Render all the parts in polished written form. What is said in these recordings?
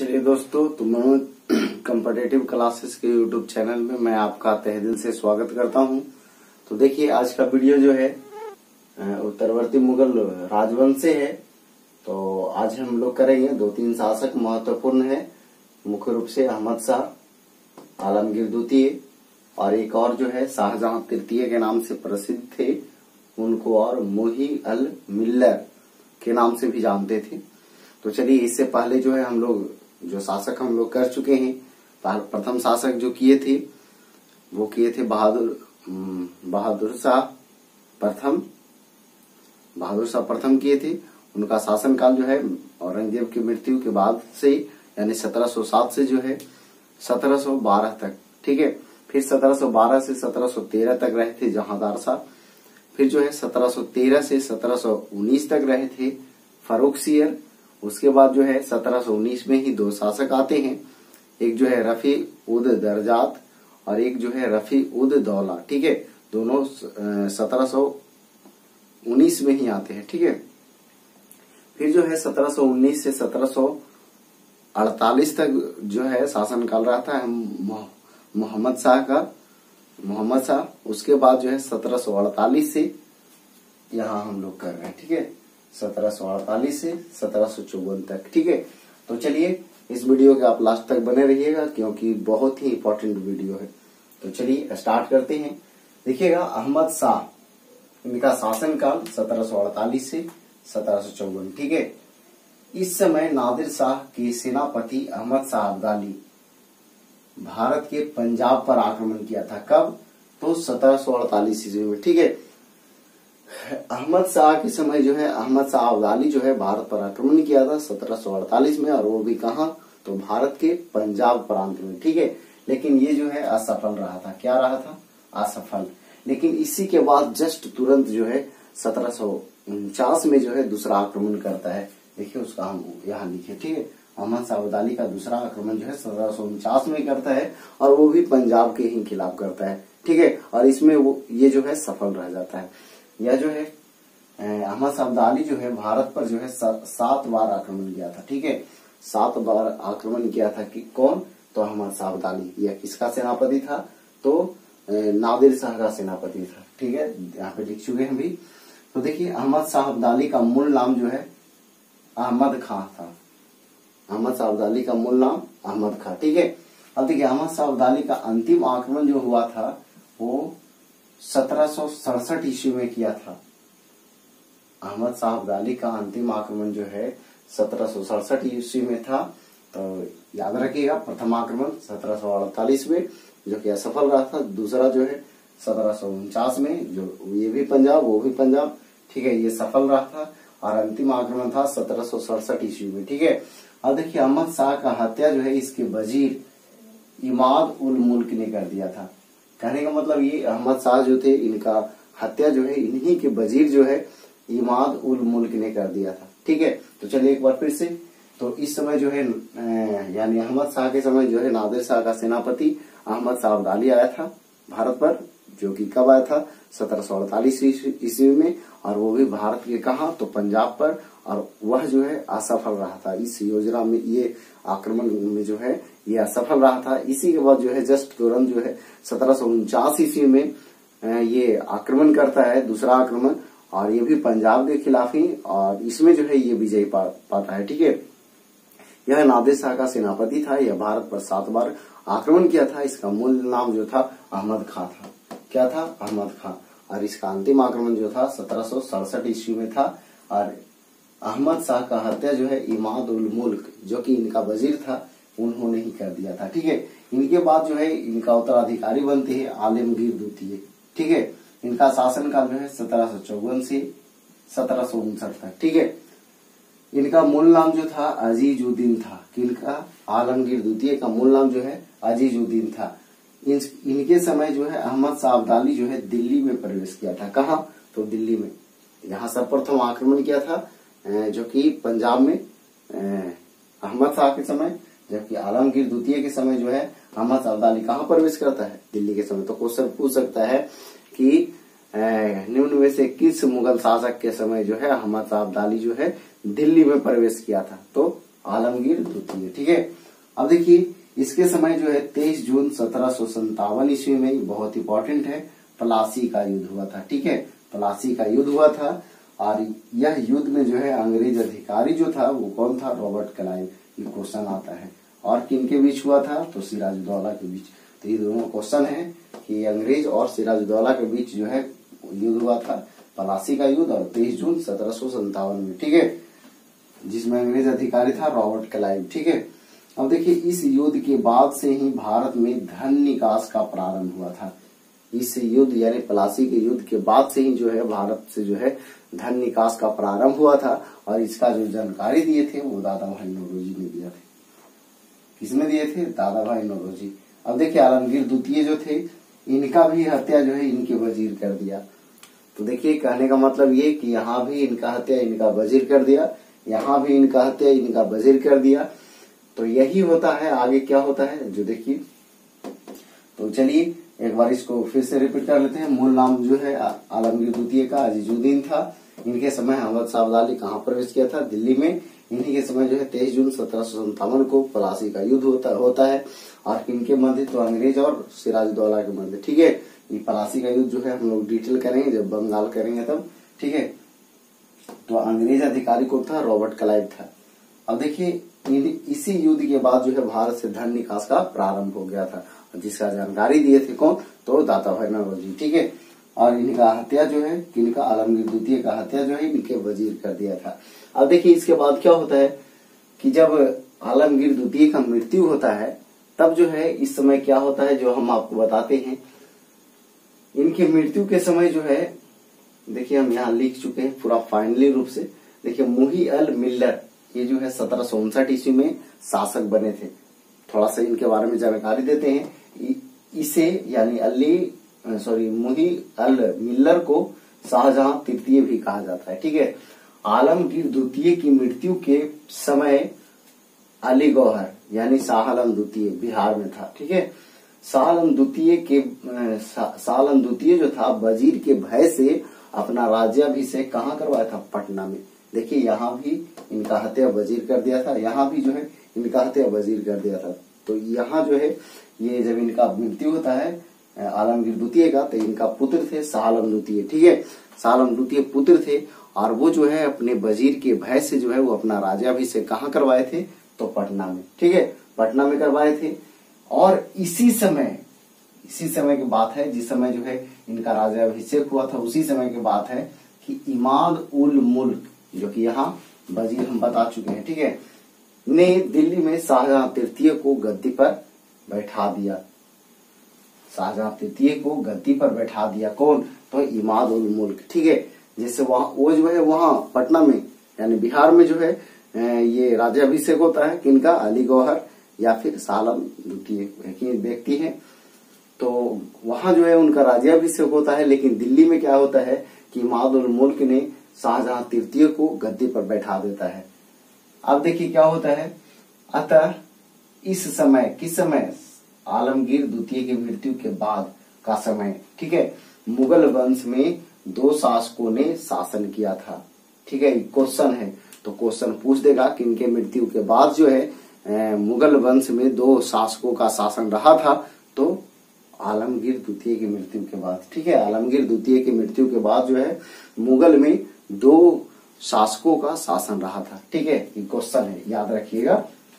चलिए दोस्तों, तो मनोज कॉम्पिटिटिव क्लासेस के यूट्यूब चैनल में मैं आपका तहे दिल से स्वागत करता हूं। तो देखिए, आज का वीडियो जो है उत्तरवर्ती मुगल राजवंश से है। तो आज हम लोग करेंगे 2-3 शासक महत्वपूर्ण है, मुख्य रूप से अहमद शाह, आलमगीर द्वितीय और एक और जो है शाहजहां तृतीय के नाम से प्रसिद्ध थे उनको, और मोही अल मिल्लर के नाम से भी जानते थे। तो चलिए, इससे पहले जो है हम लोग जो शासक हम लोग कर चुके हैं। प्रथम शासक जो किए थे वो किए थे बहादुर शाह प्रथम किए थे। उनका शासनकाल जो है औरंगजेब की मृत्यु के बाद से यानी 1707 से जो है 1712 तक, ठीक है। फिर 1712 से 1713 तक रहे थे जहांदार शाह। फिर जो है 1713 से 1719 तक रहे थे फर्रुखसियर। उसके बाद जो है 1719 में ही 2 शासक आते हैं, एक जो है रफी उद दरजात और एक जो है रफी उद दौला, ठीक है। दोनों 1719 में ही आते हैं, ठीक है। फिर जो है 1719 से 1748 तक जो है शासनकाल रहता है मोहम्मद शाह। उसके बाद जो है 1748 से यहाँ हम लोग कर रहे हैं, ठीक है, 1748 से 1754 तक, ठीक है। तो चलिए, इस वीडियो के आप लास्ट तक बने रहिएगा क्योंकि बहुत ही इंपॉर्टेंट वीडियो है। तो चलिए स्टार्ट करते हैं। देखिएगा, अहमद शाह, इनका शासनकाल 1748 से 1754, ठीक है। इस समय नादिर शाह के सेनापति अहमद शाह अब्दाली भारत के पंजाब पर आक्रमण किया था। कब? तो 1748 ईस्वी में, ठीक है। अहमद शाह के समय जो है अहमद शाह अब्दाली जो है भारत पर आक्रमण किया था 1748 में, और वो भी कहा तो भारत के पंजाब प्रांत में, ठीक है। लेकिन ये जो है असफल रहा था। क्या रहा था? असफल। लेकिन इसी के बाद जस्ट तुरंत जो है 1749 में जो है दूसरा आक्रमण करता है। देखिए, उसका हम यहाँ लिखे, ठीक है। अहमद शाह अब्दाली का दूसरा आक्रमण जो है 1749 में करता है, और वो भी पंजाब के ही खिलाफ करता है, ठीक है। और इसमें वो ये जो है सफल रह जाता है। यह जो है अहमद शाह अब्दाली जो है भारत पर जो है 7 बार आक्रमण किया था, ठीक है। 7 बार आक्रमण किया था कि कौन? तो अहमद शाह अब्दाली। यह किसका सेनापति था? तो नादिर शाह का सेनापति था, ठीक है। यहाँ पे लिख चुके हैं भी। तो देखिए, अहमद शाह अब्दाली का मूल नाम जो है अहमद खां था। अहमद शाह अब्दाली का मूल नाम अहमद खां, ठीक है। अब देखिए, अहमद शाह अब्दाली का अंतिम आक्रमण जो हुआ था वो 1767 ईस्वी में किया था। अहमद शाह अब्दाली का अंतिम आक्रमण जो है 1767 ईस्वी में था। तो याद रखिएगा, प्रथम आक्रमण 1748 में जो कि असफल रहा था। दूसरा जो है 1749 में, जो ये भी पंजाब वो भी पंजाब, ठीक है, ये सफल रहा था। और अंतिम आक्रमण था 1767 ईस्वी में, ठीक है। अब देखिए, अहमद शाह का हत्या जो है इसके वजीर इमाद उल मुल्क ने कर दिया था। कहने का मतलब ये, अहमद शाह जो थे इनका हत्या जो है इन्हीं के वजीर जो है इमाद उल मुल्क ने कर दिया था, ठीक है। तो चलिए एक बार फिर से। तो इस समय जो है यानी अहमद शाह के समय जो है नादिर शाह का सेनापति अहमद शाह अब्दाली आया था भारत पर, जो कि कब आया था? 1748 ईस्वी में, और वो भी भारत के कहा तो पंजाब पर। और वह जो है असफल रहा था इस योजना में, ये आक्रमण में जो है ये असफल रहा था। इसी के बाद जो है जस्ट तुरंत जो है 1749 ईस्वी में ये आक्रमण करता है, दूसरा आक्रमण, और ये भी पंजाब के खिलाफ ही, और इसमें जो है ये विजय पाता है, ठीक है। यह नादिर शाह का सेनापति था। यह भारत पर 7 बार आक्रमण किया था। इसका मूल नाम जो था अहमद खां था। क्या था? अहमद खां। और इसका अंतिम आक्रमण जो था 1767 ईस्वी में था। और अहमद शाह का हत्या जो है इमाद उल मुल्क, जो कि इनका वजीर था, उन्होंने ही कर दिया था, ठीक है। इनके बाद जो है इनका उत्तराधिकारी बनते हैं आलमगीर द्वितीय, ठीक है। इनका शासनकाल जो है 1754 से 1759 तक, ठीक है। इनका मूल नाम जो था अजीजुद्दीन था। किनका? आलमगीर द्वितीय का मूल नाम जो है अजीजुद्दीन था। इनके समय जो है अहमद शाह अब्दाली जो है दिल्ली में प्रवेश किया था। कहा? तो दिल्ली में। यहाँ सर्वप्रथम आक्रमण किया था जो कि पंजाब में अहमद शाह के समय, जबकि आलमगीर द्वितीय के समय जो है अहमद शाह अब्दाली कहाँ प्रवेश करता है? दिल्ली के समय। तो क्वेश्चन पूछ सकता है कि निम्न में से किस मुगल शासक के समय जो है अहमद शाह अब्दाली जो है दिल्ली में प्रवेश किया था? तो आलमगीर द्वितीय। ठीक है, अब देखिए इसके समय जो है 23 जून 1757 ईस्वी में, बहुत इंपॉर्टेंट है, प्लासी का युद्ध हुआ था। ठीक है, प्लासी का युद्ध हुआ था और यह युद्ध में जो है अंग्रेज अधिकारी जो था वो कौन था, रॉबर्ट क्लाइव। ये क्वेश्चन आता है। और किन के बीच हुआ था, तो सिराजुद्दौला के बीच। तो ये दोनों क्वेश्चन है कि अंग्रेज और सिराजुद्दौला के बीच जो है युद्ध हुआ था, प्लासी का युद्ध, और 23 जून 1757 में। ठीक है, जिसमें अंग्रेज अधिकारी था रॉबर्ट क्लाइव। ठीक है, अब देखिए इस युद्ध के बाद से ही भारत में धन निकास का प्रारंभ हुआ था। इस युद्ध यानी प्लासी के युद्ध के बाद से ही जो है भारत से जो है धन निकास का प्रारंभ हुआ था। और इसका जो जानकारी दिए थे वो दादा भाई नौरोजी ने दिया थे। किसने दिए थे, दादा भाई नौरोजी। अब देखिए आलमगीर द्वितीय जो थे इनका भी हत्या जो है इनके वजीर कर दिया। तो देखिए कहने का मतलब ये कि यहाँ भी इनका हत्या इनका वजीर कर दिया, यहाँ भी इनका हत्या इनका वजीर कर दिया। तो यही होता है, आगे क्या होता है जो देखिए। तो चलिए एक बार इसको फिर से रिपीट कर लेते हैं। मूल नाम जो है आलमगीर द्वितीय का अजीजुद्दीन था। इनके समय अहमद शाह अब्दाली कहाँ प्रवेश किया था, दिल्ली में। इन्हीं के समय जो है 23 जून 1757 को प्लासी का युद्ध होता है। और किनके मध्य, तो अंग्रेज और सिराजुद्दौला के मध्य। ठीक है, ये प्लासी का युद्ध जो है हम लोग डिटेल करेंगे जब बंगाल करेंगे तब। ठीक है, तो अंग्रेज अधिकारी को था रॉबर्ट क्लाइव था। अब देखिए इसी युद्ध के बाद जो है भारत से धन निकास का प्रारंभ हो गया था, जिसका जानकारी दिए थे कौन, तो दादा भाई नौरोजी। ठीक है, और इनका हत्या जो है किनका, आलमगीर द्वितीय का हत्या जो है इनके वजीर कर दिया था। अब देखिए इसके बाद क्या होता है कि जब आलमगीर द्वितीय का मृत्यु होता है तब जो है इस समय क्या होता है जो हम आपको बताते हैं। इनकी मृत्यु के समय जो है देखिए हम यहाँ लिख चुके हैं पूरा फाइनली रूप से। देखिए मुही अल मिल्लर ये जो है 1759 ईस्वी में शासक बने थे। थोड़ा सा इनके बारे में जानकारी देते हैं। इसे यानी मुही अल मिल्लर को शाहजहां तृतीय भी कहा जाता है। ठीक है, आलमगीर द्वितीय की मृत्यु के समय अली गौहर यानी शाह आलम द्वितीय बिहार में था। ठीक है, शाह आलम द्वितीय जो था वजीर के भय से अपना राज्याभिषेक कहाँ करवाया था, पटना में। देखिए यहाँ भी इनका हत्या वजीर कर दिया था, यहाँ भी जो है इनका हत्या वजीर कर दिया था। तो यहाँ जो है ये जब इनका मृत्यु होता है आलमगीर द्वितीय का, तो इनका पुत्र थे शाह आलम द्वितीय। ठीक है, शाह आलम द्वितीय पुत्र थे और वो जो है अपने वजीर के भय से जो है वो अपना राज्याभिषेक कहाँ करवाए थे, तो पटना में। ठीक है, पटना में करवाए थे। और इसी समय की बात है, जिस समय जो है इनका राज्याभिषेक हुआ था उसी समय की बात है कि इमाद उल मुल्क जो कि यहाँ वजीर हम बता चुके हैं। ठीक है, ने दिल्ली में शाहजहां तृतीय को गद्दी पर बैठा दिया। शाहजहां तृतीय को गद्दी पर बैठा दिया कौन, तो इमाद उल मुल्क। ठीक है, जैसे वो जो है वहां पटना में यानी बिहार में जो है ये राज्याभिषेक होता है किनका, अली गौहर या फिर शाह आलम द्वितीय व्यक्ति है। तो वहां जो है उनका राज्याभिषेक होता है। लेकिन दिल्ली में क्या होता है कि इमाद उल मुल्क ने शाहजहां तृतीय को गद्दी पर बैठा देता है। अब देखिए क्या होता है, अतः इस समय किस समय, आलमगीर द्वितीय की मृत्यु के बाद का समय। ठीक है, मुगल वंश में 2 शासकों ने शासन किया था। ठीक है, क्वेश्चन है तो क्वेश्चन पूछ देगा कि इनके मृत्यु के बाद जो है मुगल वंश में 2 शासकों का शासन रहा था, तो आलमगीर द्वितीय की मृत्यु के बाद। ठीक है, आलमगीर द्वितीय की मृत्यु के बाद जो है मुगल में 2 शासकों का शासन रहा था। ठीक है, ये क्वेश्चन है, याद रखिएगा,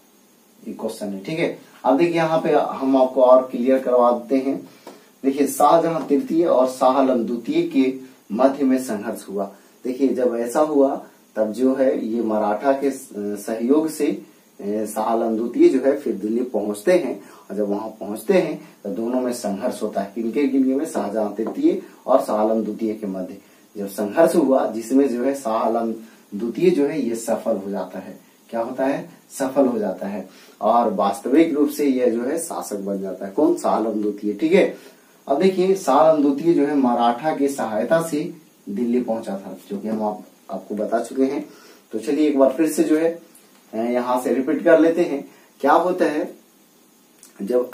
ये क्वेश्चन है। ठीक है, अब देखिए यहाँ पे हम आपको और क्लियर करवा देते हैं। देखिए शाहजहां तृतीय और शाह आलम द्वितीय के मध्य में संघर्ष हुआ। देखिए जब ऐसा हुआ तब जो है ये मराठा के सहयोग से शाह आलम द्वितीय जो है फिर दिल्ली पहुंचते हैं। और जब वहां पहुंचते हैं तो दोनों में संघर्ष होता है। किनके में, शाहजहां तृतीय और शाह आलम द्वितीय के मध्य जब संघर्ष हुआ, जिसमें जो है शाह आलम द्वितीय जो है ये सफल हो जाता है। क्या होता है, सफल हो जाता है और वास्तविक रूप से यह जो है शासक बन जाता है। कौन, शाह आलम द्वितीय। ठीक है, अब देखिए शाह आलम द्वितीय जो है मराठा की सहायता से दिल्ली पहुंचा था, जो कि हम आपको बता चुके हैं। तो चलिए एक बार फिर से जो है यहाँ से रिपीट कर लेते हैं। क्या होता है, जब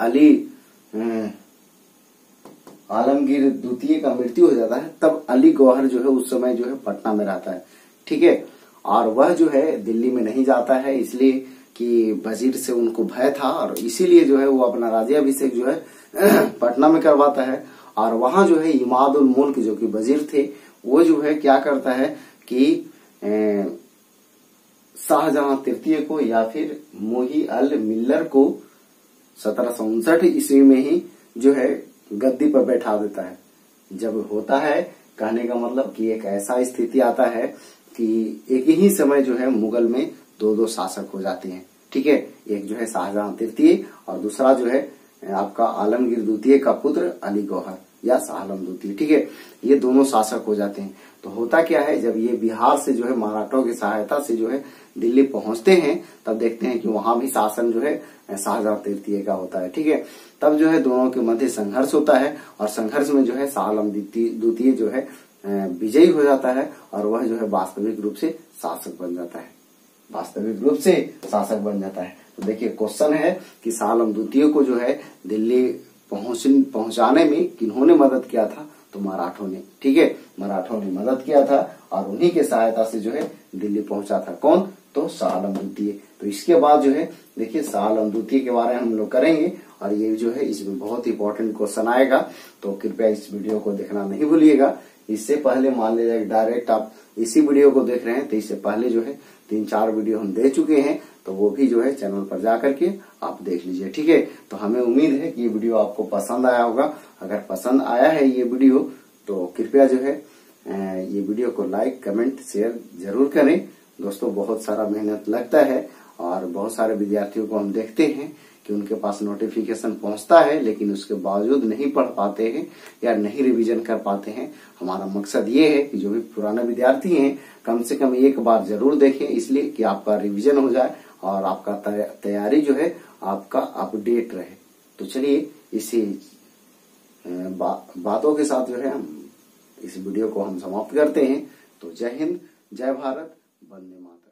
आलमगीर द्वितीय का मृत्यु हो जाता है तब अली गौहर जो है उस समय जो है पटना में रहता है। ठीक है, और वह जो है दिल्ली में नहीं जाता है, इसलिए कि वजीर से उनको भय था और इसीलिए जो है वो अपना राज्याभिषेक जो है पटना में करवाता है। और वहां जो है इमाद उल मुल्क जो कि वजीर थे वो जो है क्या करता है कि शाहजहां तृतीय को या फिर मोही अल मिल्लर को 1759 ईस्वी में ही जो है गद्दी पर बैठा देता है। जब होता है कहने का मतलब कि एक ऐसा स्थिति आता है कि एक ही समय जो है मुगल में दो दो शासक हो जाते हैं, ठीक है। एक जो है शाहजहां तृतीय और दूसरा जो है आपका आलमगीर द्वितीय का पुत्र अली गौहर या शाह आलम द्वितीय, ठीक है। ये दोनों शासक हो जाते हैं। तो होता क्या है, जब ये बिहार से जो है मराठों की सहायता से जो है दिल्ली पहुंचते हैं तब देखते हैं कि वहां भी शासन जो है शाहजहां तृतीय का होता है, ठीक है। तब जो है दोनों के मध्य संघर्ष होता है और संघर्ष में जो है शाह आलम द्वितीय जो है विजयी हो जाता है और वह जो है वास्तविक रूप से शासक बन जाता है, वास्तविक रूप से शासक बन जाता है। तो देखिए क्वेश्चन है कि शाह आलम द्वितीय को जो है दिल्ली पहुंचाने में किन्होंने मदद किया था, तो मराठों ने, ठीक है। मराठों ने मदद किया था और उन्हीं के सहायता से जो है दिल्ली पहुंचा था। कौन? तो शाह आलम द्वितीय। तो इसके बाद जो है देखिए शाह आलम द्वितीय के बारे में हम लोग करेंगे और ये जो है इसमें बहुत इंपॉर्टेंट क्वेश्चन आएगा, तो कृपया इस वीडियो को देखना नहीं भूलिएगा। इससे पहले मान लीजिए डायरेक्ट आप इसी वीडियो को देख रहे हैं तो इससे पहले जो है 3-4 वीडियो हम दे चुके हैं, तो वो भी जो है चैनल पर जा करके आप देख लीजिए, ठीक है। तो हमें उम्मीद है कि ये वीडियो आपको पसंद आया होगा। अगर पसंद आया है ये वीडियो तो कृपया जो है ये वीडियो को लाइक कमेंट शेयर जरूर करें। दोस्तों बहुत सारा मेहनत लगता है और बहुत सारे विद्यार्थियों को हम देखते हैं कि उनके पास नोटिफिकेशन पहुंचता है लेकिन उसके बावजूद नहीं पढ़ पाते हैं या नहीं रिवीजन कर पाते हैं। हमारा मकसद ये है कि जो भी पुराने विद्यार्थी हैं कम से कम एक बार जरूर देखें, इसलिए कि आपका रिवीजन हो जाए और आपका तैयारी जो है आपका अपडेट रहे। तो चलिए इसी बातों के साथ जो है हम इस वीडियो को हम समाप्त करते हैं। तो जय हिंद, जय भारत, वंदे मातरम।